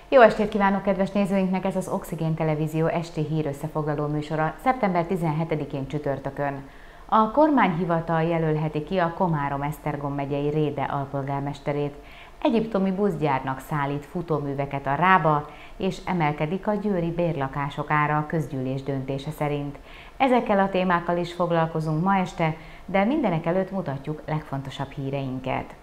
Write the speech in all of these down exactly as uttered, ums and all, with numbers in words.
Jó estét kívánok kedves nézőinknek, ez az Oxigén Televízió esti hírösszefoglaló műsora szeptember tizenhetedikén csütörtökön. A kormányhivatal jelölheti ki a Komárom-Esztergom megyei Réde alpolgármesterét. Egyiptomi buszgyárnak szállít futóműveket a Rába, és emelkedik a győri bérlakások ára a közgyűlés döntése szerint. Ezekkel a témákkal is foglalkozunk ma este, de mindenek előtt mutatjuk legfontosabb híreinket.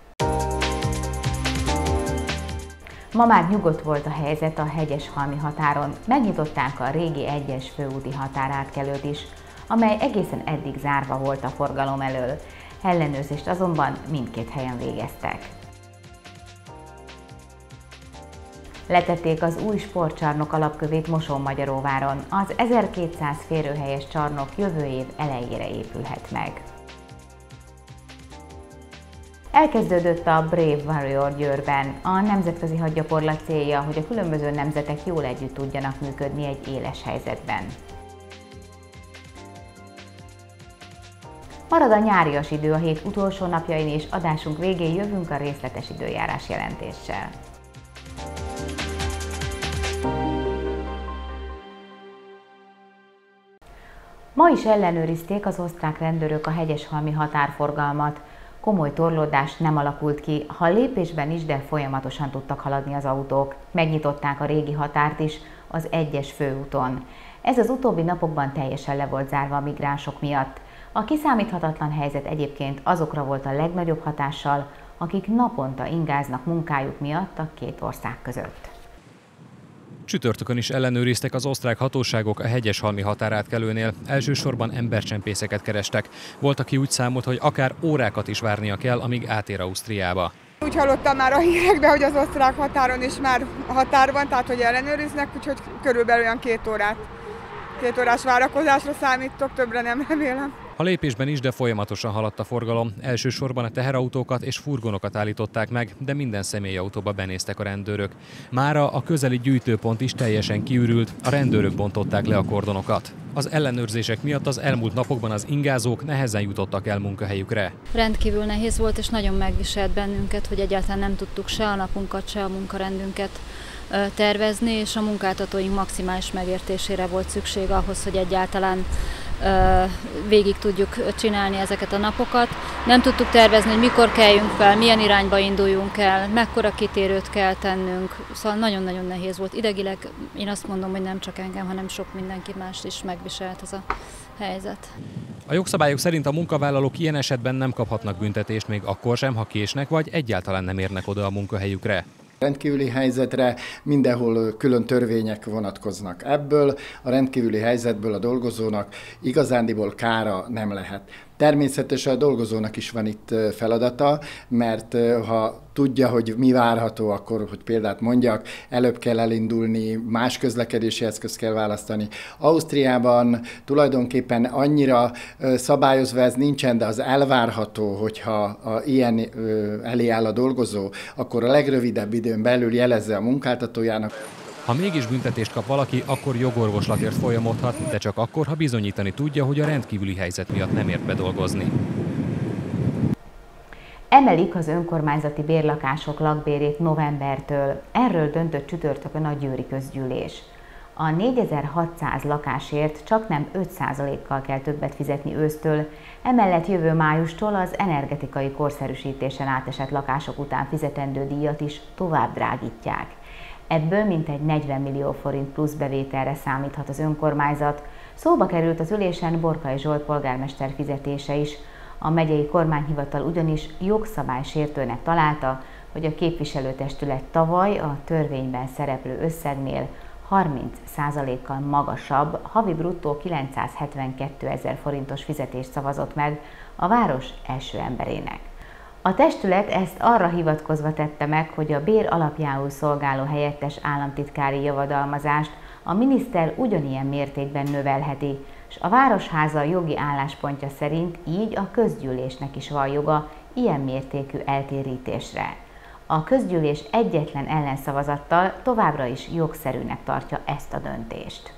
Ma már nyugodt volt a helyzet a Hegyeshalmi határon. Megnyitották a régi egyes főúti határátkelőt is, amely egészen eddig zárva volt a forgalom elől. Ellenőrzést azonban mindkét helyen végeztek. Letették az új sportcsarnok alapkövét Mosonmagyaróváron. Az ezerkétszáz férőhelyes csarnok jövő év elejére épülhet meg. Elkezdődött a Brave Warrior Győrben. A nemzetközi hadgyakorlat célja, hogy a különböző nemzetek jól együtt tudjanak működni egy éles helyzetben. Marad a nyárias idő a hét utolsó napjain, és adásunk végén jövünk a részletes időjárás jelentéssel. Ma is ellenőrizték az osztrák rendőrök a hegyeshalmi határforgalmat. Komoly torlódás nem alakult ki, ha lépésben is, de folyamatosan tudtak haladni az autók. Megnyitották a régi határt is az egyes főúton. Ez az utóbbi napokban teljesen le volt zárva a migránsok miatt. A kiszámíthatatlan helyzet egyébként azokra volt a legnagyobb hatással, akik naponta ingáznak munkájuk miatt a két ország között. Csütörtökön is ellenőriztek az osztrák hatóságok a hegyeshalmi határátkelőnél. Elsősorban embercsempészeket kerestek. Volt, aki úgy számolt, hogy akár órákat is várnia kell, amíg átér Ausztriába. Úgy hallottam már a hírekben, hogy az osztrák határon is már határ van, tehát hogy ellenőriznek, úgyhogy körülbelül olyan két órát, két órás várakozásra számítok, többre nem remélem. A lépésben is, de folyamatosan haladt a forgalom. Elsősorban a teherautókat és furgonokat állították meg, de minden személyautóba benéztek a rendőrök. Mára a közeli gyűjtőpont is teljesen kiürült, a rendőrök bontották le a kordonokat. Az ellenőrzések miatt az elmúlt napokban az ingázók nehezen jutottak el munkahelyükre. Rendkívül nehéz volt, és nagyon megviselt bennünket, hogy egyáltalán nem tudtuk se a napunkat, se a munkarendünket tervezni, és a munkáltatóink maximális megértésére volt szükség ahhoz, hogy egyáltalán végig tudjuk csinálni ezeket a napokat. Nem tudtuk tervezni, hogy mikor keljünk fel, milyen irányba induljunk el, mekkora kitérőt kell tennünk. Szóval nagyon-nagyon nehéz volt. Idegileg én azt mondom, hogy nem csak engem, hanem sok mindenki más is megviselt ez a helyzet. A jogszabályok szerint a munkavállalók ilyen esetben nem kaphatnak büntetést, még akkor sem, ha késnek vagy egyáltalán nem érnek oda a munkahelyükre. Rendkívüli helyzetre mindenhol külön törvények vonatkoznak. Ebből a rendkívüli helyzetből a dolgozónak igazándiból kára nem lehet. Természetesen a dolgozónak is van itt feladata, mert ha tudja, hogy mi várható, akkor, hogy példát mondjak, előbb kell elindulni, más közlekedési eszközt kell választani. Ausztriában tulajdonképpen annyira szabályozva ez nincsen, de az elvárható, hogyha a, ilyen elé áll a dolgozó, akkor a legrövidebb időn belül jelezze a munkáltatójának. Ha mégis büntetést kap valaki, akkor jogorvoslatért folyamodhat, de csak akkor, ha bizonyítani tudja, hogy a rendkívüli helyzet miatt nem ért bedolgozni. Emelik az önkormányzati bérlakások lakbérét novembertől. Erről döntött csütörtökön a győri közgyűlés. A négyezer-hatszáz lakásért csaknem öt százalékkal kell többet fizetni ősztől, emellett jövő májustól az energetikai korszerűsítésen átesett lakások után fizetendő díjat is tovább drágítják. Ebből mintegy negyven millió forint plusz bevételre számíthat az önkormányzat. Szóba került az ülésen Borkai Zsolt polgármester fizetése is. A megyei kormányhivatal ugyanis jogszabálysértőnek találta, hogy a képviselőtestület tavaly a törvényben szereplő összegnél harminc százalékkal magasabb, havi bruttó kilencszázhetvenkétezer forintos fizetést szavazott meg a város első emberének. A testület ezt arra hivatkozva tette meg, hogy a bér alapjául szolgáló helyettes államtitkári javadalmazást a miniszter ugyanilyen mértékben növelheti, és a Városháza jogi álláspontja szerint így a közgyűlésnek is van joga ilyen mértékű eltérítésre. A közgyűlés egyetlen ellenszavazattal továbbra is jogszerűnek tartja ezt a döntést.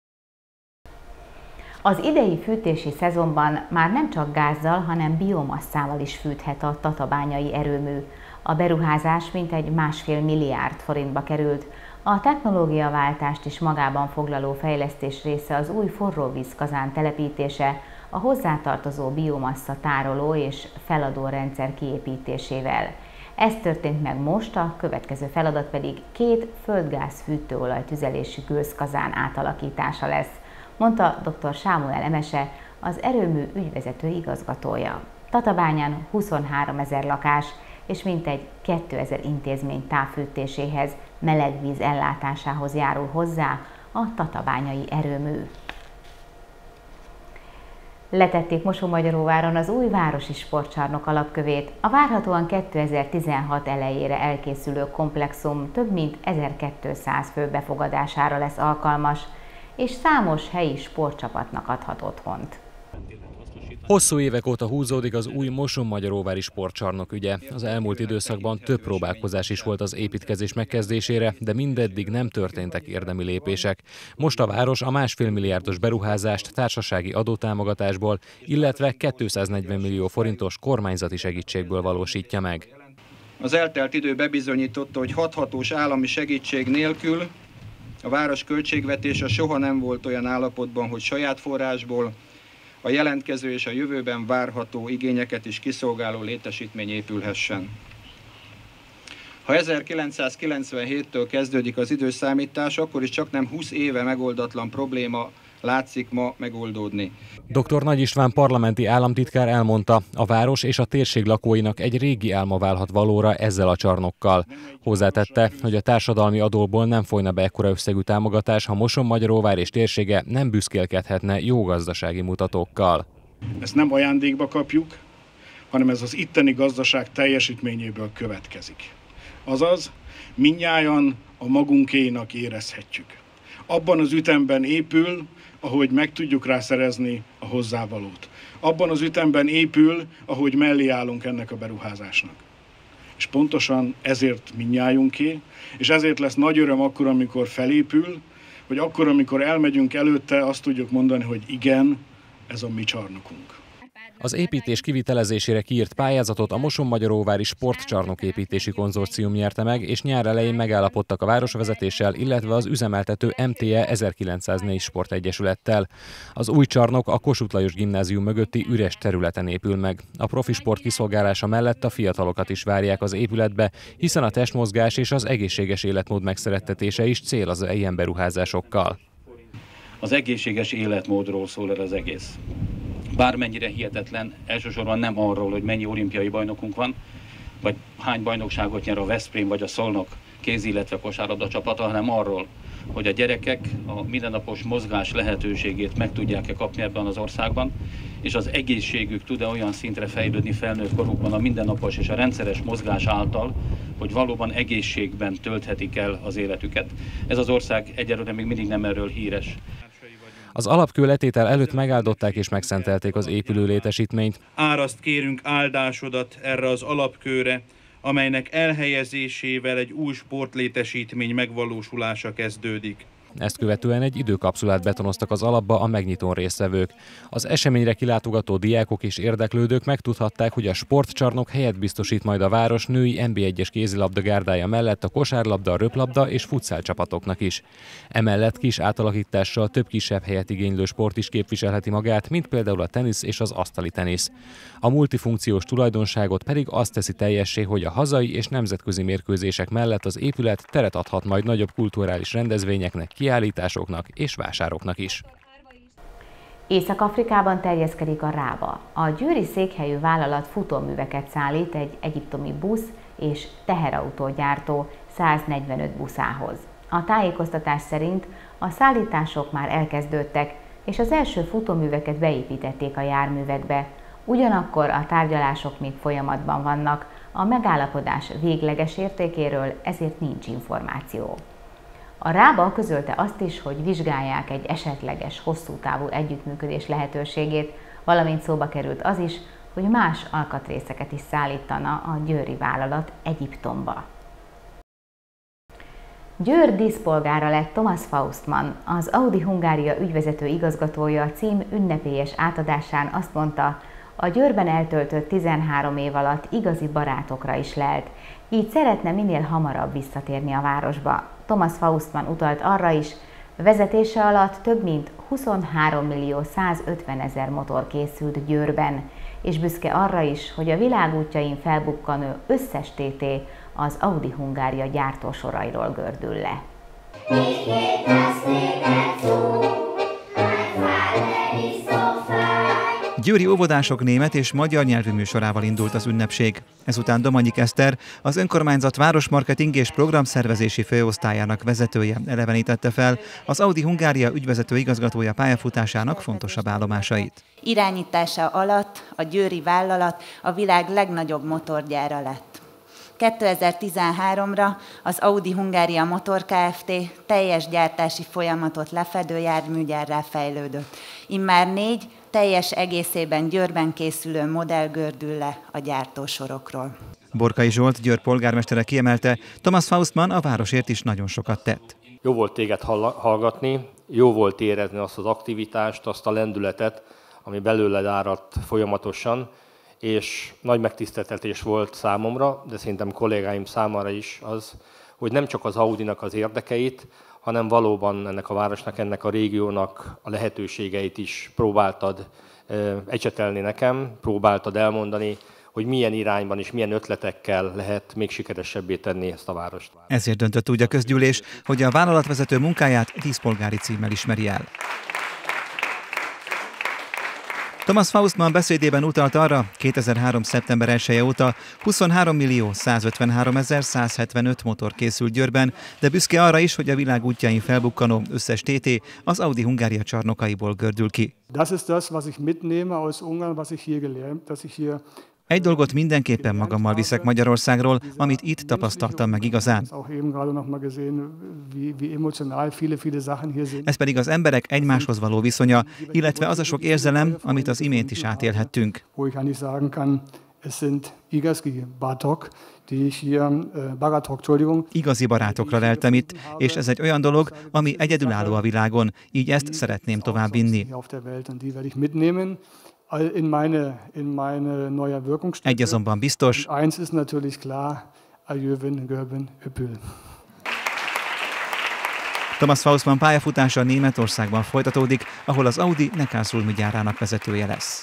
Az idei fűtési szezonban már nem csak gázzal, hanem biomasszával is fűthet a tatabányai erőmű. A beruházás mintegy másfél milliárd forintba került. A technológiaváltást is magában foglaló fejlesztés része az új forróvízkazán telepítése, a hozzátartozó biomassa tároló és feladó rendszer kiépítésével. Ez történt meg most, a következő feladat pedig két földgáz fűtőolaj tüzelésű gőzkazán átalakítása lesz, mondta dr. Sámuel Emese, az erőmű ügyvezető igazgatója. Tatabányán huszonháromezer lakás és mintegy kétezer intézmény távfűtéséhez, melegvíz ellátásához járul hozzá a tatabányai erőmű. Letették Mosonmagyaróváron az új városi sportcsarnok alapkövét. A várhatóan kétezer-tizenhat elejére elkészülő komplexum több mint ezerkétszáz fő befogadására lesz alkalmas, és számos helyi sportcsapatnak adhat otthont. Hosszú évek óta húzódik az új Mosonmagyaróvári sportcsarnok ügye. Az elmúlt időszakban több próbálkozás is volt az építkezés megkezdésére, de mindeddig nem történtek érdemi lépések. Most a város a másfél milliárdos beruházást társasági adótámogatásból, illetve kétszáznegyven millió forintos kormányzati segítségből valósítja meg. Az eltelt idő bebizonyította, hogy hathatós állami segítség nélkül a város költségvetése soha nem volt olyan állapotban, hogy saját forrásból a jelentkező és a jövőben várható igényeket is kiszolgáló létesítmény épülhessen. Ha ezerkilencszázkilencvenhéttől kezdődik az időszámítás, akkor is csaknem húsz éve megoldatlan probléma látszik ma megoldódni. doktor Nagy István parlamenti államtitkár elmondta, a város és a térség lakóinak egy régi álma válhat valóra ezzel a csarnokkal. Hozzátette, hogy a társadalmi adóból nem folyna be ekkora összegű támogatás, ha Mosonmagyaróvár és térsége nem büszkélkedhetne jó gazdasági mutatókkal. Ezt nem ajándékba kapjuk, hanem ez az itteni gazdaság teljesítményéből következik. Azaz, mindnyájan a magunkénak érezhetjük. Abban az ütemben épül, ahogy meg tudjuk rá szerezni a hozzávalót. Abban az ütemben épül, ahogy mellé állunk ennek a beruházásnak. És pontosan ezért mindnyájunké, és ezért lesz nagy öröm akkor, amikor felépül, hogy akkor, amikor elmegyünk előtte, azt tudjuk mondani, hogy igen, ez a mi csarnokunk. Az építés kivitelezésére kiírt pályázatot a Mosonmagyaróvári Sportcsarnok építési konzorcium nyerte meg, és nyár elején megállapodtak a városvezetéssel, illetve az üzemeltető em té e ezerkilencszáznégy Sportegyesülettel. Az új csarnok a Kossuth Lajos Gimnázium mögötti üres területen épül meg. A profi sport kiszolgálása mellett a fiatalokat is várják az épületbe, hiszen a testmozgás és az egészséges életmód megszerettetése is cél az ilyen beruházásokkal. Az egészséges életmódról szól el az egész. Bármennyire hihetetlen, elsősorban nem arról, hogy mennyi olimpiai bajnokunk van, vagy hány bajnokságot nyer a Veszprém vagy a Szolnok kézi, illetve kosárlabda csapata, hanem arról, hogy a gyerekek a mindennapos mozgás lehetőségét meg tudják-e kapni ebben az országban, és az egészségük tud-e olyan szintre fejlődni felnőtt korukban a mindennapos és a rendszeres mozgás által, hogy valóban egészségben tölthetik el az életüket. Ez az ország egyelőre még mindig nem erről híres. Az alapkő letétel előtt megáldották és megszentelték az épülő létesítményt. Áraszt kérünk áldásodat erre az alapkőre, amelynek elhelyezésével egy új sportlétesítmény megvalósulása kezdődik. Ezt követően egy időkapszulát betonoztak az alapba a megnyitón résztvevők. Az eseményre kilátogató diákok és érdeklődők megtudhatták, hogy a sportcsarnok helyet biztosít majd a város női en bé egyes kézilabda gárdája mellett a kosárlabda, röplabda és futszál csapatoknak is. Emellett kis átalakítással több kisebb helyet igénylő sport is képviselheti magát, mint például a tenisz és az asztali tenisz. A multifunkciós tulajdonságot pedig azt teszi teljessé, hogy a hazai és nemzetközi mérkőzések mellett az épület teret adhat majd nagyobb kulturális rendezvényeknek, kiállításoknak és vásároknak is. Észak-Afrikában terjeszkedik a rába. A győri székhelyű vállalat futóműveket szállít egy egyiptomi busz és teherautógyártó száznegyvenöt buszához. A tájékoztatás szerint a szállítások már elkezdődtek, és az első futóműveket beépítették a járművekbe. Ugyanakkor a tárgyalások még folyamatban vannak, a megállapodás végleges értékéről ezért nincs információ. A rába közölte azt is, hogy vizsgálják egy esetleges hosszú távú együttműködés lehetőségét, valamint szóba került az is, hogy más alkatrészeket is szállítana a győri vállalat Egyiptomba. Győr díszpolgára lett Thomas Faustmann, az Audi Hungária ügyvezető igazgatója a cím ünnepélyes átadásán azt mondta, a Győrben eltöltött tizenhárom év alatt igazi barátokra is lelt. így szeretne minél hamarabb visszatérni a városba. Thomas Faustmann utalt arra is, vezetése alatt több mint huszonhárom millió százötven ezer motor készült Győrben, és büszke arra is, hogy a világútjain felbukkanó összes té té az Audi Hungária gyártósorairól gördül le. Győri óvodások német és magyar nyelvű műsorával indult az ünnepség. Ezután Domanyik Eszter, az önkormányzat városmarketing és programszervezési főosztályának vezetője elevenítette fel az Audi Hungária ügyvezető igazgatója pályafutásának fontosabb állomásait. Irányítása alatt a győri vállalat a világ legnagyobb motorgyára lett. kétezer-tizenháromra az Audi Hungária Motor Kft. Teljes gyártási folyamatot lefedő járműgyárrá fejlődött. Immár négy teljes egészében Győrben készülő modell gördül le a gyártósorokról. Borkai Zsolt, Győr polgármestere kiemelte, Thomas Faustmann a városért is nagyon sokat tett. Jó volt téged hallgatni, jó volt érezni azt az aktivitást, azt a lendületet, ami belőled áradt folyamatosan, és nagy megtiszteltetés volt számomra, de szerintem kollégáim számára is az, hogy nem csak az Audinak az érdekeit, hanem valóban ennek a városnak, ennek a régiónak a lehetőségeit is próbáltad ecsetelni nekem, próbáltad elmondani, hogy milyen irányban és milyen ötletekkel lehet még sikeresebbé tenni ezt a várost. Ezért döntött úgy a közgyűlés, hogy a vállalatvezető munkáját díszpolgári címmel ismeri el. Thomas Faustmann beszédében utalt arra, kétezer-három. szeptember elseje óta huszonhárom millió százötvenhárom ezer százhetvenöt motor készült Győrben, de büszke arra is, hogy a világ útjain felbukkanó összes té té az Audi Hungária csarnokaiból gördül ki. Das ist das, was ich mitnehme aus Ungarn, was ich hier gelernt, dass ich hier Egy dolgot mindenképpen magammal viszek Magyarországról, amit itt tapasztaltam meg igazán. Ez pedig az emberek egymáshoz való viszonya, illetve az a sok érzelem, amit az imént is átélhettünk. Igazi barátokra leltem itt, és ez egy olyan dolog, ami egyedülálló a világon, így ezt szeretném továbbvinni. Egy azonban biztos, Thomas Faustmann pályafutása Németországban folytatódik, ahol az Audi Neckarsulm gyárának vezetője lesz.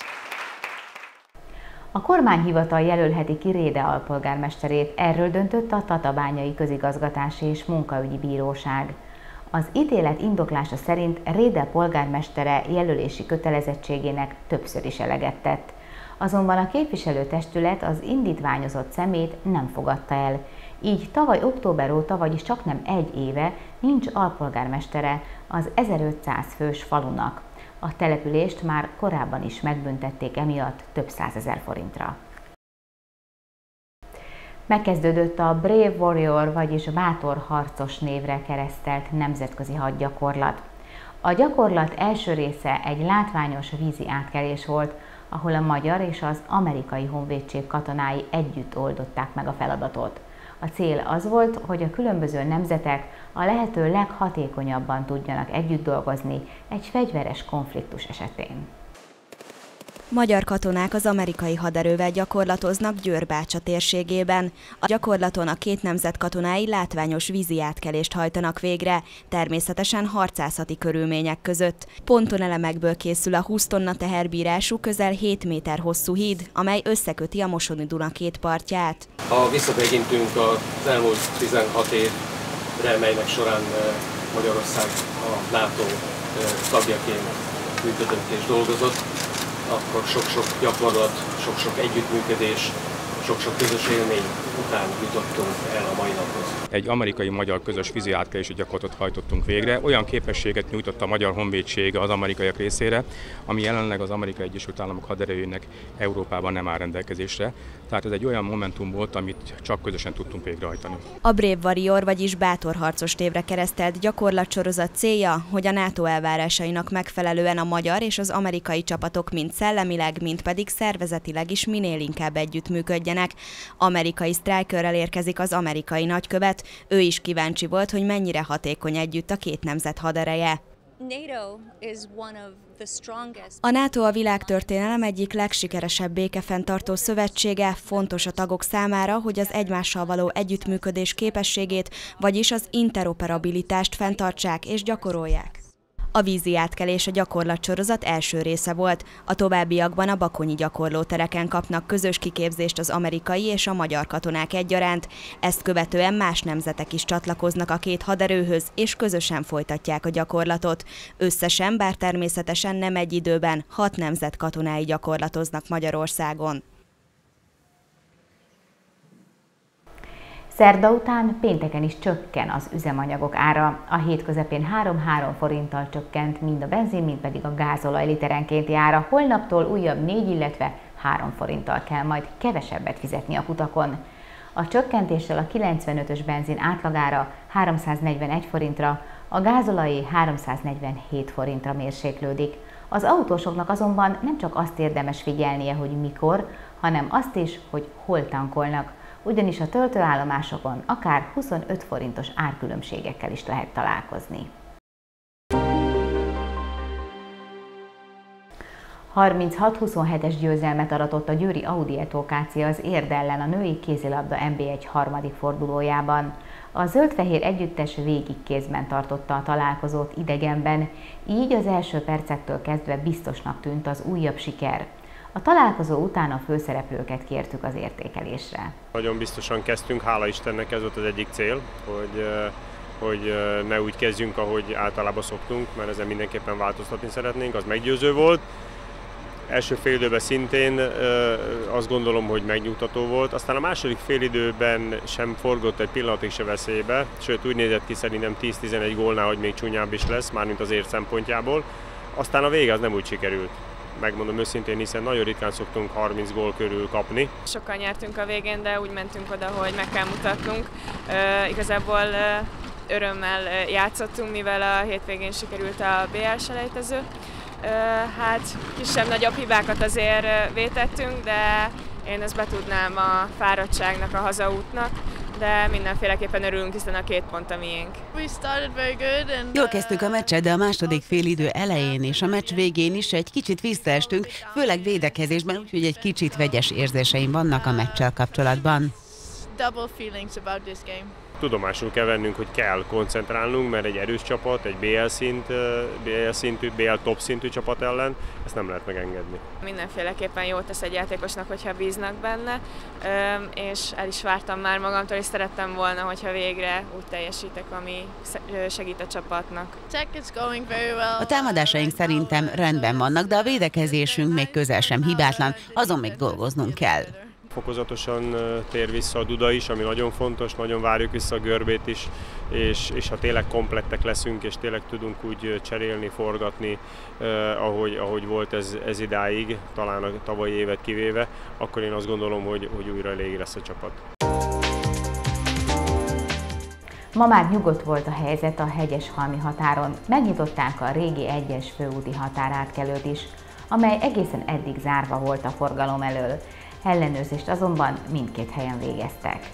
A kormányhivatal jelölheti ki Réde alpolgármesterét, erről döntött a Tatabányai Közigazgatási és Munkaügyi Bíróság. Az ítélet indoklása szerint Réde polgármestere jelölési kötelezettségének többször is eleget tett. Azonban a képviselőtestület az indítványozott személyt nem fogadta el. Így tavaly október óta, vagyis csaknem egy éve nincs alpolgármestere az ezerötszáz fős falunak. A települést már korábban is megbüntették emiatt több százezer forintra. Megkezdődött a Brave Warrior, vagyis bátor harcos névre keresztelt nemzetközi hadgyakorlat. A gyakorlat első része egy látványos vízi átkelés volt, ahol a magyar és az amerikai honvédség katonái együtt oldották meg a feladatot. A cél az volt, hogy a különböző nemzetek a lehető leghatékonyabban tudjanak együtt dolgozni egy fegyveres konfliktus esetén. Magyar katonák az amerikai haderővel gyakorlatoznak Győr-Bácsa térségében. A gyakorlaton a két nemzet katonái látványos vízi átkelést hajtanak végre, természetesen harcászati körülmények között. Pontonelemekből készül a húsz tonna teherbírású, közel hét méter hosszú híd, amely összeköti a Mosoni-Duna két partját. Ha visszatekintünk az elmúlt tizenhat évre, melynek során Magyarország a NATO tagjaként működött és dolgozott, akkor sok-sok gyakorlat, sok-sok együttműködés, sok-sok közös élmény után jutottunk el a mai naphoz. Egy amerikai-magyar közös vízi átkelési gyakorlatot hajtottunk végre. Olyan képességet nyújtott a Magyar Honvédség az amerikaiak részére, ami jelenleg az Amerikai Egyesült Államok haderejének Európában nem áll rendelkezésre. Tehát ez egy olyan momentum volt, amit csak közösen tudtunk végrehajtani. A Brave Warrior, vagyis bátor harcos névre keresztelt gyakorlatsorozat célja, hogy a NATO elvárásainak megfelelően a magyar és az amerikai csapatok mind szellemileg, mind pedig szervezetileg is minél inkább együttműködjenek. Amerikai sztrájkörrel érkezik az amerikai nagykövet, ő is kíváncsi volt, hogy mennyire hatékony együtt a két nemzet hadereje. A NATO a világtörténelem egyik legsikeresebb békefenntartó szövetsége, fontos a tagok számára, hogy az egymással való együttműködés képességét, vagyis az interoperabilitást fenntartsák és gyakorolják. A vízi átkelés a gyakorlatsorozat első része volt, a továbbiakban a bakonyi gyakorlótereken kapnak közös kiképzést az amerikai és a magyar katonák egyaránt, ezt követően más nemzetek is csatlakoznak a két haderőhöz, és közösen folytatják a gyakorlatot. Összesen, bár természetesen nem egy időben, hat nemzet katonái gyakorlatoznak Magyarországon. Szerda után pénteken is csökken az üzemanyagok ára. A hét közepén három-három forinttal csökkent mind a benzin, mind pedig a gázolaj literenkénti ára. Holnaptól újabb négy, illetve három forinttal kell majd kevesebbet fizetni a kutakon. A csökkentéssel a kilencvenötös benzin átlagára háromszáznegyvenegy forintra, a gázolajé háromszáznegyvenhét forintra mérséklődik. Az autósoknak azonban nem csak azt érdemes figyelnie, hogy mikor, hanem azt is, hogy hol tankolnak, ugyanis a töltőállomásokon akár huszonöt forintos árkülönbségekkel is lehet találkozni. harminchat huszonhetes győzelmet aratott a győri Audi e-tech ká cé az Érd ellen a női kézilabda en bé egy harmadik fordulójában. A zöld-fehér együttes végig kézben tartotta a találkozót idegenben, így az első percektől kezdve biztosnak tűnt az újabb siker. A találkozó után a főszereplőket kértük az értékelésre. Nagyon biztosan kezdtünk, hála Istennek ez volt az egyik cél, hogy, hogy ne úgy kezdjünk, ahogy általában szoktunk, mert ezen mindenképpen változtatni szeretnénk, az meggyőző volt. Első félidőben szintén azt gondolom, hogy megnyugtató volt, aztán a második félidőben sem forgott egy pillanatig se veszélybe, sőt úgy nézett ki szerintem tíz-tizenegy gólnál, hogy még csúnyább is lesz, mármint az Érd szempontjából. Aztán a vége az nem úgy sikerült. Megmondom őszintén, hiszen nagyon ritkán szoktunk harminc gól körül kapni. Sokkal nyertünk a végén, de úgy mentünk oda, hogy meg kell mutatnunk. Uh, igazából uh, örömmel uh, játszottunk, mivel a hétvégén sikerült a bé el selejtező. Uh, hát kisebb-nagyobb hibákat azért uh, vétettünk, de én ezt betudnám a fáradtságnak, a hazaútnak. De mindenféleképpen örülünk, hiszen a két pont a miénk. Jól kezdtük a meccset, de a második félidő elején és a meccs végén is egy kicsit visszaestünk, főleg védekezésben, úgyhogy egy kicsit vegyes érzéseim vannak a meccsel kapcsolatban. Tudomásul kell vennünk, hogy kell koncentrálnunk, mert egy erős csapat, egy bé el szint, bé el szintű, bé el top szintű csapat ellen, ezt nem lehet megengedni. Mindenféleképpen jót tesz egy játékosnak, hogyha bíznak benne, és el is vártam már magamtól, és szerettem volna, hogyha végre úgy teljesítek, ami segít a csapatnak. A támadásaink szerintem rendben vannak, de a védekezésünk még közel sem hibátlan, azon még dolgoznunk kell. Fokozatosan tér vissza a Duda is, ami nagyon fontos, nagyon várjuk vissza a Görbét is, és, és ha tényleg komplettek leszünk, és tényleg tudunk úgy cserélni, forgatni, eh, ahogy, ahogy volt ez, ez idáig, talán a tavalyi évet kivéve, akkor én azt gondolom, hogy, hogy újra elég lesz a csapat. Ma már nyugodt volt a helyzet a Hegyeshalmi határon. Megnyitották a régi egyes főúti határátkelőt is, amely egészen eddig zárva volt a forgalom elől. Ellenőrzést azonban mindkét helyen végeztek.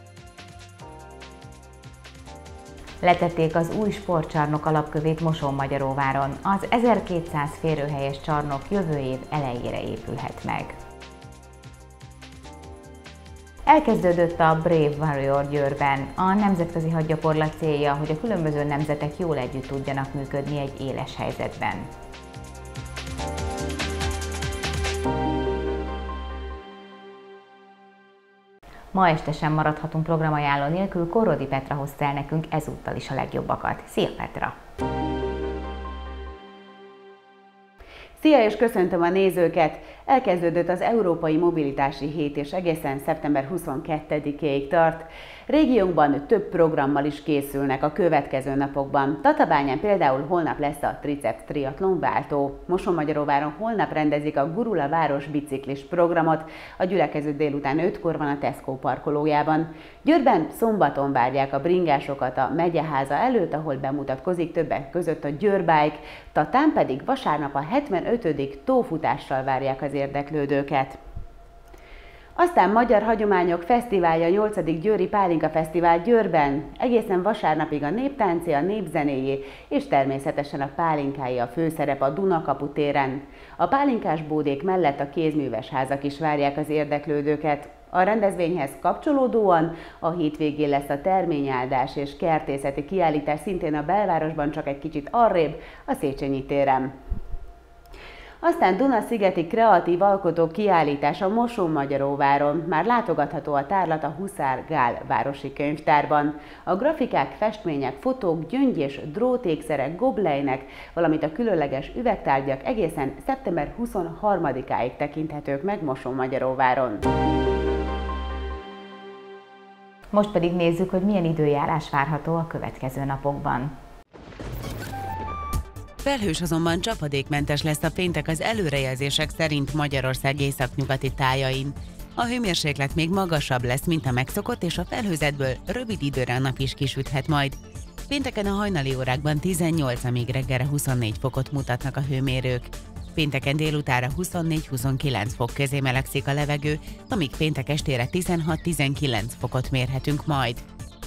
Letették az új sportcsarnok alapkövét Mosonmagyaróváron. Az ezerkétszáz férőhelyes csarnok jövő év elejére épülhet meg. Elkezdődött a Brave Warrior Győrben. A nemzetközi hadgyakorlat célja, hogy a különböző nemzetek jól együtt tudjanak működni egy éles helyzetben. Ma este sem maradhatunk programajánló nélkül, Korrodi Petra hozta el nekünk ezúttal is a legjobbakat. Szia Petra! Szia és köszöntöm a nézőket! Elkezdődött az Európai Mobilitási Hét és egészen szeptember huszonkettedikéig tart. Régiónkban több programmal is készülnek a következő napokban. Tatabányán például holnap lesz a Triceps Triathlon váltó. Mosonmagyaróváron holnap rendezik a Gurula város biciklis programot. A gyülekező délután ötkor van a Tesco parkolójában. Győrben szombaton várják a bringásokat a megyeháza előtt, ahol bemutatkozik többek között a Győr Bike. Tatán pedig vasárnap a hetvenötödik tófutással várják az érdeklődőket. Aztán Magyar Hagyományok Fesztiválja, nyolcadik Győri Pálinka Fesztivál Győrben. Egészen vasárnapig a néptáncé, a népzenéjé és természetesen a pálinkái a főszerep a Dunakapu téren. A pálinkás bódék mellett a kézműves házak is várják az érdeklődőket. A rendezvényhez kapcsolódóan a hétvégén lesz a terményáldás és kertészeti kiállítás szintén a belvárosban, csak egy kicsit arrébb, a Széchenyi téren. Aztán Duna-szigeti kreatív alkotók kiállítása Mosonmagyaróváron. Már látogatható a tárlat a Huszár Gál városi könyvtárban. A grafikák, festmények, fotók, gyöngy és drótékszerek, goblejnek, valamint a különleges üvegtárgyak egészen szeptember huszonharmadikáig tekinthetők meg Mosonmagyaróváron. Most pedig nézzük, hogy milyen időjárás várható a következő napokban. Felhős, azonban csapadékmentes lesz a péntek az előrejelzések szerint Magyarország északnyugati tájain. A hőmérséklet még magasabb lesz, mint a megszokott, és a felhőzetből rövid időre a nap is kisüthet majd. Pénteken a hajnali órákban tizennyolc, amíg reggelre huszonnégy fokot mutatnak a hőmérők. Pénteken délutára huszonnégy-huszonkilenc fok közé melegszik a levegő, amíg péntek estére tizenhat-tizenkilenc fokot mérhetünk majd.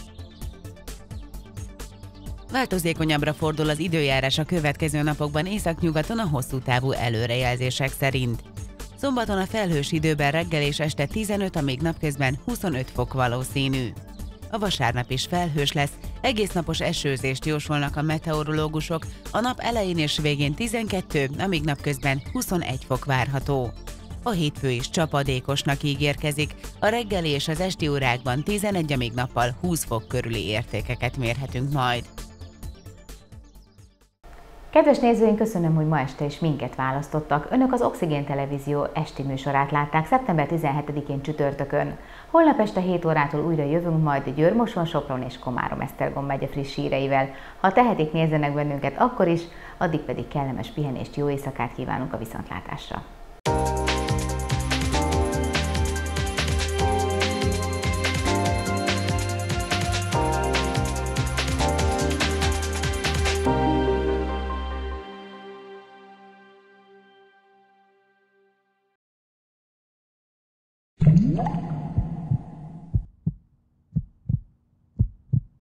Változékonyabbra fordul az időjárás a következő napokban északnyugaton a hosszú távú előrejelzések szerint. Szombaton a felhős időben reggel és este tizenöt, amíg napközben huszonöt fok valószínű. A vasárnap is felhős lesz, egész napos esőzést jósolnak a meteorológusok, a nap elején és végén tizenkettő, amíg napközben huszonegy fok várható. A hétfő is csapadékosnak ígérkezik, a reggeli és az esti órákban tizenegy, amíg nappal húsz fok körüli értékeket mérhetünk majd. Kedves nézőink, köszönöm, hogy ma este is minket választottak. Önök az Oxigén Televízió esti műsorát látták szeptember tizenhetedikén csütörtökön. Holnap este hét órától újra jövünk majd Győr, Moson, Sopron és Komárom-Esztergom megye friss híreivel. Ha tehetik, nézzenek bennünket akkor is, addig pedig kellemes pihenést, jó éjszakát kívánunk a viszontlátásra.